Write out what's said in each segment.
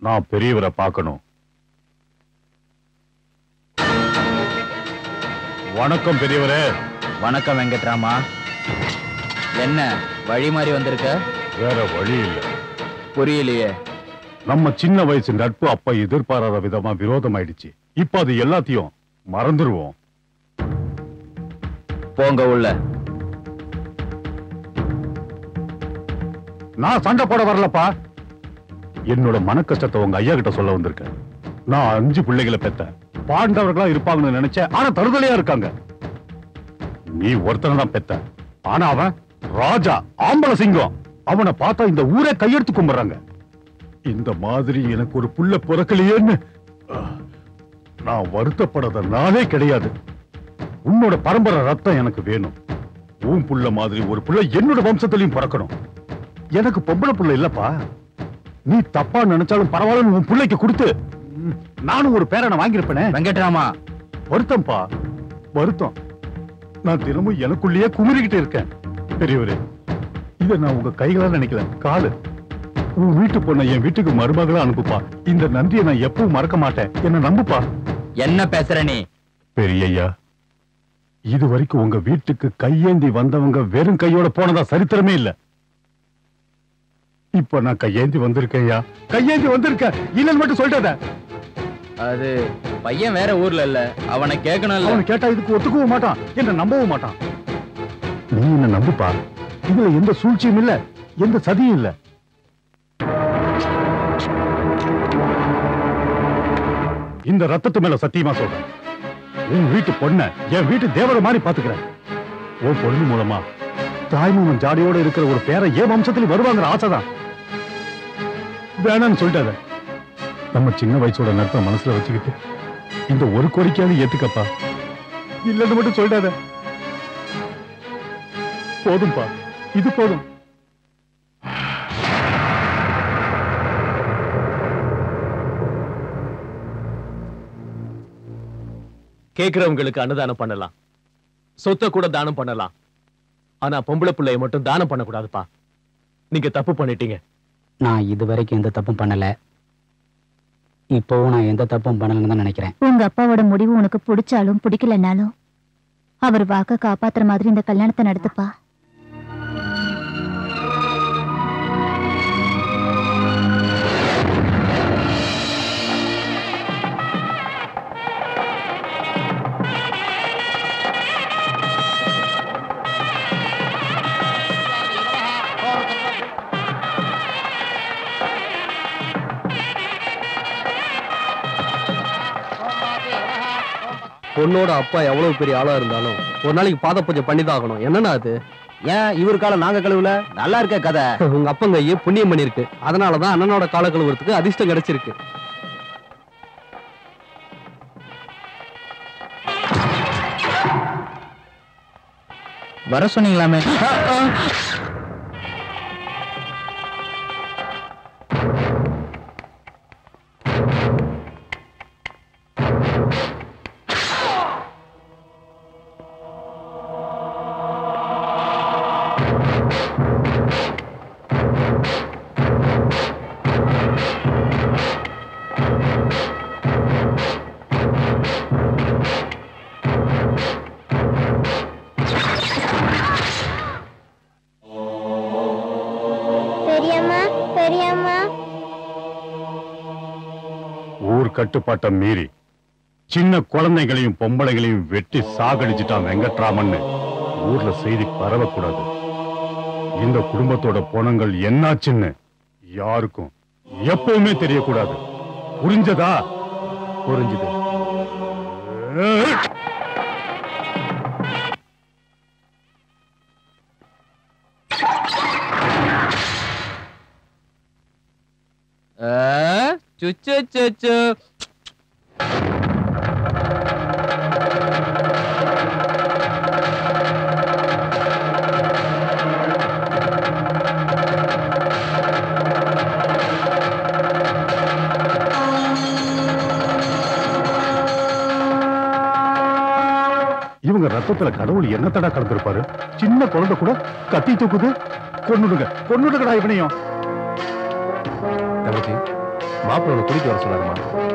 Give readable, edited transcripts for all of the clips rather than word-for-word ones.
நான் பெரியவரை பார்க்கணும். வணக்கம் பெரியவரே. வணக்கம் வெங்கட்ராமா. என்ன வழி மாறி வந்திருக்க? வேற வழி இல்ல. புரியலையே. நம்ம சின்ன வயசு நட்பு அப்ப எதிர்பாராத விதமா விரோதம் ஆயிடுச்சு. இப்ப அது எல்லாத்தையும் மறந்துருவோம். போங்க உள்ள. நான் சண்டை போட வரலப்பா. என்னோட மன கஷ்டத்தை உங்க ஐயா கிட்ட சொல்ல வந்திருக்கேன். நான் 5 பிள்ளைகளை பெத்தேன். பாண்டவர்களா இருப்பாங்கன்னு நினைச்சேன். ஆனா தருதலையா இருக்காங்க. நீ ஒருத்தனை தான் பெத்த. ஆனா அவன் ராஜா, ஆம்பள சிங்கம். அவனை பார்த்தா இந்த ஊரே கையெடுத்து கும்பிடுறாங்க. இந்த மாதிரி எனக்கு ஒரு புள்ள பிறக்கலையேன்னு நான் வருத்தப்படாத நாளே கிடையாது. உன்னோட பரம்பரை ரத்தம் எனக்கு வேணும். உன் புள்ள மாதிரி ஒரு புள்ள என்னோட வம்சத்திலையும் பிறக்கணும். எனக்கு பொம்பளை புள்ள இல்லப்பா. நீ தப்பா நினைச்சாலும் பரவாயில்ல, உன் பிள்ளைக்கு கொடுத்து நானும் ஒரு பேரனை வாங்கியிருப்பேனே. வெங்கட்ராமா, வருத்தம்பா, வருத்தம். நான் தினமும் எனக்குள்ளேயே குமுறிக்கிட்டு இருக்கேன். பெரியவரே, இத நான் உங்க கைகளால நினைக்கல, காலு. உன் வீட்டு பொண்ணை என் வீட்டுக்கு மருமகளா அனுப்புப்பா. இந்த நன்றியை நான் எப்பவும் மறக்க மாட்டேன். என்ன நம்புப்பா. என்ன பேசுற நீ? பெரியய்யா, இது வரைக்கும் உங்க வீட்டுக்கு கையேந்தி வந்தவங்க வெறும் கையோட போனதா சரித்திரமே இல்ல. இப்ப நான் கையேந்தி வந்திருக்கேன்யா. கையேந்தி வந்திருக்கேன். இல்லன்னு மட்டும் சொல்லிட்டாத. அது பையன் வேற ஊர்ல இல்ல. அவனை கேட்கணும். அவனை கேட்டா இதுக்கு ஒத்துக்கவும் மாட்டான், என்ன நம்பவும் மாட்டான். நீ என்ன நம்புப்பா. இதுல எந்த சூழ்ச்சியும் இல்ல, எந்த சதியும் இல்ல. இந்த ரத்தத்து மேல சத்தியமா சொல்றேன். உன் வீட்டு பொண்ண என் வீட்டு தேவரை மாதிரி பாத்துக்கிறேன். உன் பொண்ணு மூலமா தாய்மாமன் ஜாடியோட இருக்கிற ஒரு பேரை என் வம்சத்துல வருவாங்கிற ஆசைதான். வேணான்னு சொல்லிட்டாத. நம்ம சின்ன வயசோட நட்பை மனசுல வச்சுக்கிட்டு இந்த ஒரு கோரிக்கையாவது ஏத்துக்கப்பா. இல்லன்னு மட்டும் சொல்லிட்டாத. போதும்பா, இது போதும். கேட்கிறவங்களுக்கு அன்னதானம் பண்ணலாம், சொத்தை கூட தானம் பண்ணலாம். ஆனா பொம்பளை பிள்ளைய மட்டும் தானம் பண்ணக்கூடாதுப்பா. நீங்க தப்பு பண்ணிட்டீங்க. நான் இதுவரைக்கும் எந்த தப்பும் பண்ணல. இப்போவும் நான் எந்த தப்பும் பண்ணலன்னு தான் நினைக்கிறேன். உங்க அப்பாவோட முடிவு உனக்கு பிடிச்சாலும் பிடிக்கலனாலும் அவர் வாக்க காப்பாத்துற மாதிரி இந்த கல்யாணத்தை நடத்துப்பா. பொண்ணோட அப்பா எவ்வளவு பெரிய ஆளா இருந்தாலும் ஒரு நாளைக்கு பாத பூஜை பண்ணிதான் ஆகணும். என்னன்னா அது? ஏன் இவர் காலம் நாங்க கழுவுல? நல்லா இருக்க கதை. உங்க அப்பங்க ஐயே புண்ணியம் பண்ணிருக்கு. அதனாலதான் அண்ணனோட கால கழுவுறதுக்கு அதிர்ஷ்டம் கிடைச்சிருக்கு. வர சொன்னீங்களாமே. கட்டுப்பாட்டை மீறி சின்ன குழந்தைகளையும் பொம்பளைகளையும் வெட்டி சாகடிச்சிட்டான் வெங்கட்ராமன்னு ஊர்ல செய்தி பரவக்கூடாது. இந்த குடும்பத்தோட பொணங்கள் என்னாச்சுன்னு யாருக்கும் எப்பவுமே தெரியக்கூடாது. புரிஞ்சதா? புரிஞ்சுது. சுச்சு இவங்க ரத்தத்துல கடவுள் என்ன தடா கலந்திருப்பாரு? சின்ன குழந்தை கூட கத்தி தூக்குது. கொன்னுடுங்க, கொன்னுடுங்கடா இவனையும். மாப்பிள்ளை கூட்டிட்டு வர சொன்னாருமா.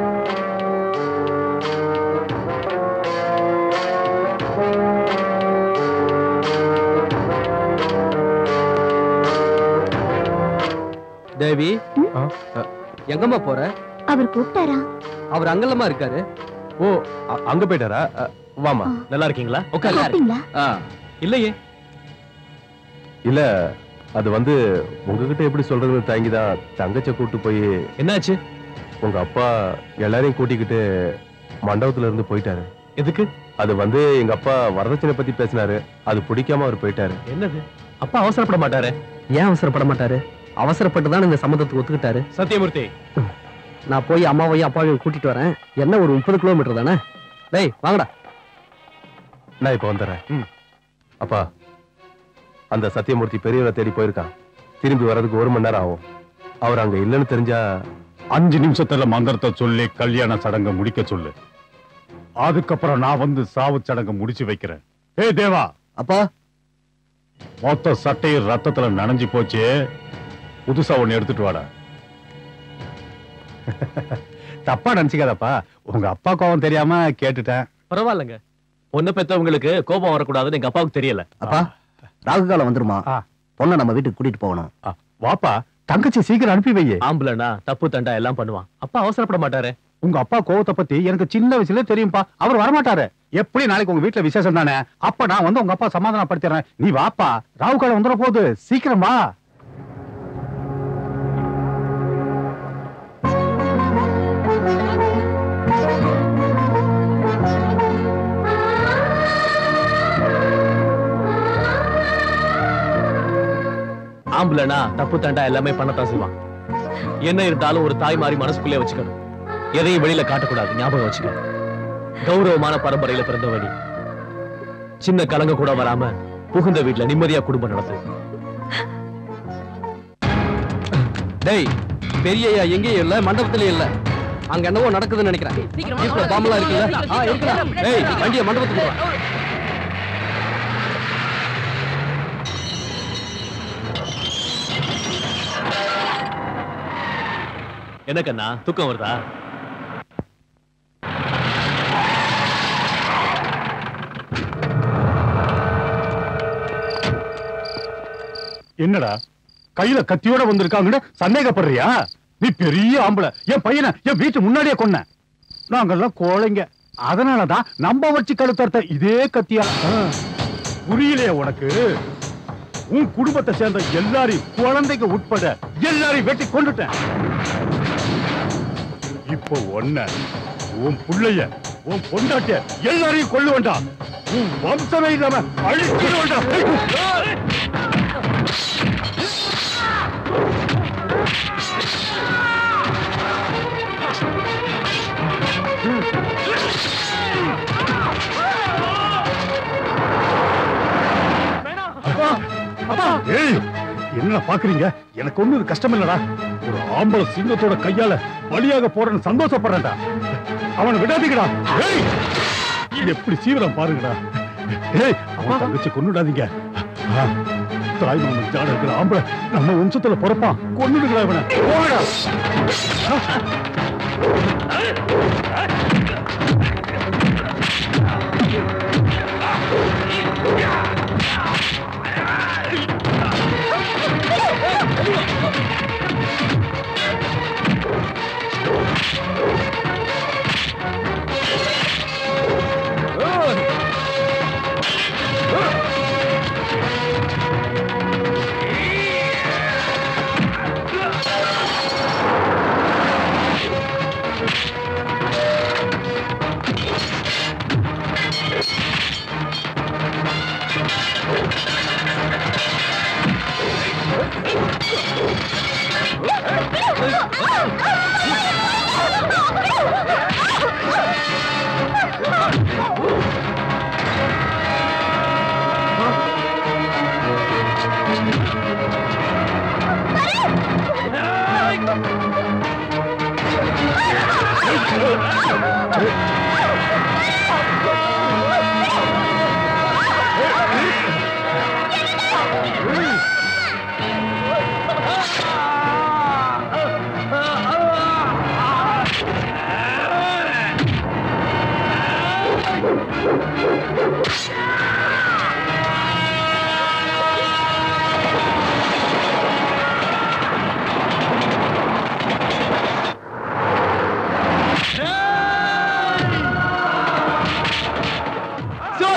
தேவி, எங்கம்மா போற? அவர் கூப்பிட்டாரா? அவர் அங்கல்லமா இருக்காரு. ஓ, அங்க போயிட்டாரா? வாமா. நல்லா இருக்கீங்களா? சாப்பிட்டீங்களா? இல்லையே. இல்ல, அது வந்து உங்ககிட்ட எப்படி சொல்றது தாங்கிதான் தங்கச்ச கூட்டு போய். என்னாச்சு? உங்க அப்பா எல்லாரையும் கூட்டிக்கிட்டு மண்டபத்துல இருந்து போயிட்டாரு. எதுக்கு? அது வந்து எங்க அப்பா வரதட்சணை பத்தி பேசினாரு. அது பிடிக்காம அவர் போயிட்டாரு. என்னது? அப்பா அவசரப்பட மாட்டாரு? ஏன் அவசரப்பட மாட்டாரு? அவசரப்பட்டு தான் இந்த சம்மந்தத்துக்கு ஒத்துக்கிட்டாரு. சத்தியமூர்த்தி, நான் போய் அம்மாவையும் அப்பாவையும் கூட்டிட்டு வரேன். என்ன ஒரு 30 கிலோமீட்டர் தானே? டேய் வாங்கடா. நான் இப்ப வந்துடுறேன். அப்பா, அந்த சத்தியமூர்த்தி பெரியவரை தேடி போயிருக்கான். திரும்பி வர்றதுக்கு 1 மணி நேரம் ஆகும். அவர் அங்க இல்லைன்னு தெரிஞ்சா 5 நிமிஷத்துல மந்திரத்தை சொல்லி கல்யாண சடங்கை முடிக்க சொல்லு. அதுக்கப்புறம் நான் வந்து சாவு சடங்கை முடிச்சு வைக்கிறேன். ஏய் தேவா. அப்பா, மொத்த சட்டையும் ரத்தத்துல நனைஞ்சு போச்சு. புதுசா ஒண்ணு எடுத்துட்டு வாடா. தப்பா நினைச்சுக்காதப்பா, உங்க அப்பா கோபம் தெரியாம கேட்டுட்டேன். பரவாயில்லைங்க. பொண்ணு பெத்தவங்களுக்கு கோபம் வரக்கூடாதுன்னு எங்க அப்பாவுக்கு தெரியல. அப்பா, ராகு காலம் வந்துருமா? பொண்ணை நம்ம வீட்டுக்கு கூட்டிட்டு போகணும். வாப்பா, தங்கச்சி சீக்கிரம் அனுப்பி வையே. ஆம்பளனா தப்பு தண்டா எல்லாம் பண்ணுவான். அப்பா அவசரப்பட மாட்டாரு. உங்க அப்பா கோவத்தை பத்தி எனக்கு சின்ன வயசுல தெரியும்பா. அவர் வரமாட்டாரு. எப்படி நாளைக்கு உங்க வீட்டுல விசேஷம் தானே, அப்ப நான் வந்து உங்க அப்பா சமாதானப்படுத்திடுறேன். நீ வாப்பா, ராகு காலம் வந்துட போகுது, சீக்கிரம் வா. ஆம்பளனா தப்பு தண்டா எல்லாமே பண்ணத்தான் செய்வான். என்ன இருந்தாலும் ஒரு தாய் மாதிரி மனசுக்குள்ளே வச்சுக்கணும். எதையும் வெளியில காட்டக்கூடாது, ஞாபகம் வச்சுக்க. கௌரவமான பரம்பரையில பிறந்தவனி. சின்ன கலங்க கூட வராம புகுந்த வீட்டுல நிம்மதியா குடும்பம் நடத்து. டேய், பெரியய்யா எங்கேயும் இல்ல, மண்டபத்திலே இல்ல. அங்க என்னவோ நடக்குதுன்னு நினைக்கிறேன். வீட்டுல பாம்பெல்லாம் இருக்குல்ல? இருக்கலாம். டேய், வண்டியை மண்டபத்துக்கு வா. என்ன கண்ணா, தூக்கம் வருதா? என்னடா கையில கத்தியோட வந்திருக்காங்கன்னு சந்தேகப்படுறியா? நீ பெரிய ஆம்பளை, என் பையனை என் வீட்டு முன்னாடியே கொன்ன. நாங்கெல்லாம் கோழைங்க, அதனாலதான் நம்ம வச்சு கழுத்தறுத்த இதே கத்தியா. புரியலையே உனக்கு? உன் குடும்பத்தை சேர்ந்த எல்லாரையும், குழந்தைங்க உட்பட எல்லாரையும் வெட்டி கொண்டுட்டேன். இப்போ ஒன்ன, உன் புள்ளைய, உன் பொண்டாட்டிய எல்லாரையும் கொல்லு வேண்டாம். உன் வம்சமே இல்லாம அழிச்சிட வேண்டாம். என்ன பாக்குறீங்க? எனக்கு ஒண்ணு கஷ்டம் இல்லடா. ஒரு ஆம்பளை சிங்கத்தோட கையால பலியாக போறேன்னு சந்தோஷப்படுறேன்டா. அவனை விடாதீங்கடா. எப்படி சீவிரம் பாருங்கடா. அவன் தங்கச்சி கொன்னுடாதீங்க. தாய் மாமன் ஜாட இருக்கிற ஆம்பளை நம்ம வம்சத்துல பிறப்பான். கொன்னுடுங்களா இவனை. போகடா.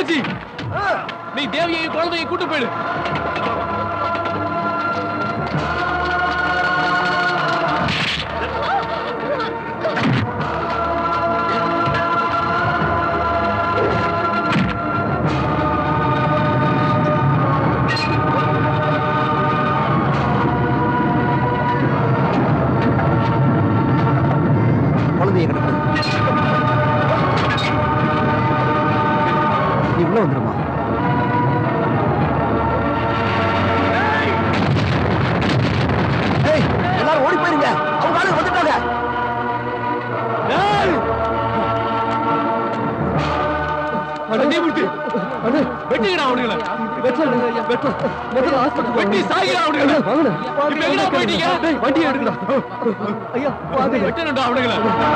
மீனாட்சி நீ தேவியை குழந்தையை கூட்டு போயிடு. குழந்தைய கிடக்கு. நீ உள்ள வந்துருமா? எல்லாரும் ஓடி போயிருங்க, அவங்க ஆளுங்க வந்துட்டாங்க. வெட்டிடா அவனுங்களை. வெட்டி சாகிடா அவனுங்களை. இப்ப எங்கடா போயிட்டீங்க? வண்டியை எடுக்கடா. ஐயா வெட்டணும்டா அவனுங்களை.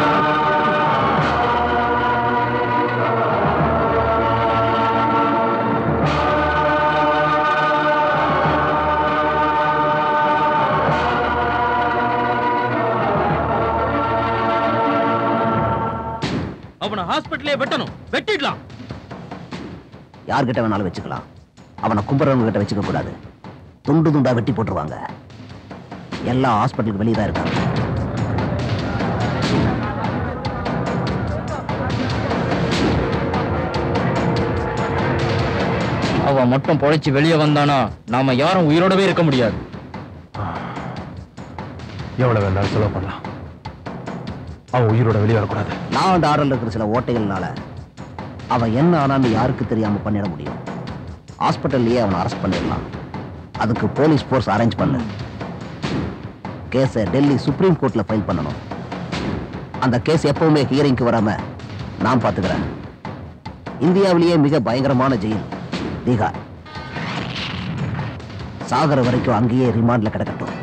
அவனை ஹாஸ்பிட்டலே வெட்டணும். வெட்டிடலாம். யார்கிட்ட வேணாலும் வச்சுக்கலாம், அவனை கும்புறவங்க கிட்ட வச்சுக்க கூடாது. துண்டு துண்டா வெட்டி போட்டுருவாங்க. எல்லா ஹாஸ்பிட்டலுக்கு வெளியே தான் இருக்காங்க. அவன் மட்டும் பொழைச்சு வெளியே வந்தானா நாம யாரும் உயிரோடவே இருக்க முடியாது. எவ்வளவு வேணாலும் செலவு பண்ணலாம், அவன் உயிரோட வெளியே வரக்கூடாது. நான் அந்த ஆர்டர்ல இருக்கிற சில ஓட்டைகள்னால அவன் என்ன ஆனான்னு யாருக்கு தெரியாம பண்ணிட முடியும். ஹாஸ்பிட்டல்லையே அவனை அரெஸ்ட் பண்ணிடலாம். அதுக்கு போலீஸ் ஃபோர்ஸ் அரேஞ்ச் பண்ணு. கேஸை டெல்லி சுப்ரீம் கோர்ட்ல ஃபைல் பண்ணணும். அந்த கேஸ் எப்பவுமே ஹியரிங்க்கு வராம நான் பாத்துக்கிறேன். இந்தியாவிலேயே மிக பயங்கரமான ஜெயில் தீகார். சாகர வரைக்கும் அங்கேயே ரிமாண்ட்ல கிடக்கட்டும்.